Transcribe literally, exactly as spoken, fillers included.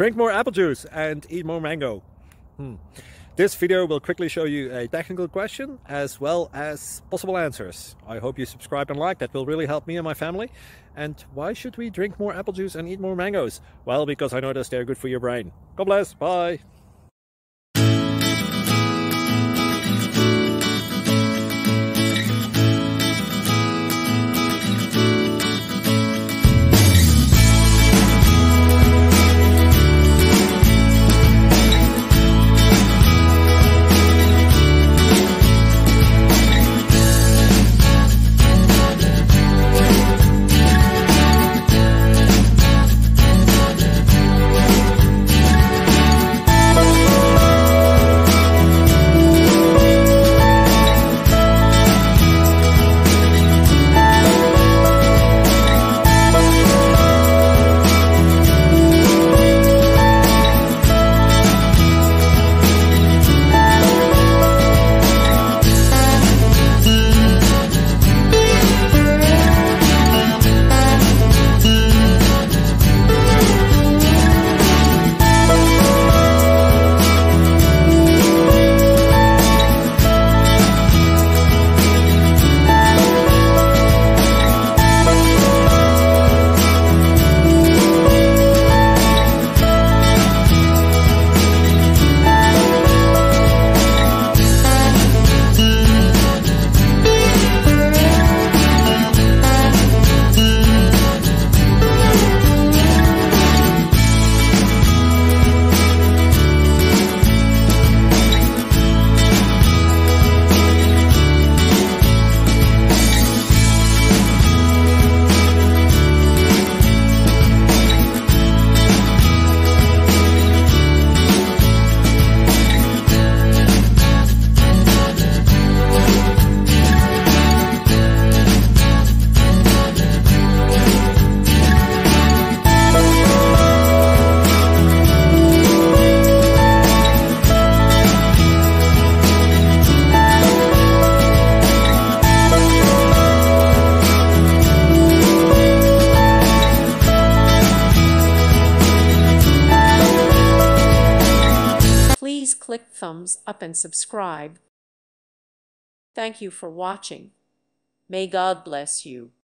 Drink more apple juice and eat more mango. Hmm. This video will quickly show you a technical question as well as possible answers. I hope you subscribe and like, that will really help me and my family. And why should we drink more apple juice and eat more mangoes? Well, because I noticed they're good for your brain. God bless, bye! Please click thumbs up and subscribe. Thank you for watching. May God bless you.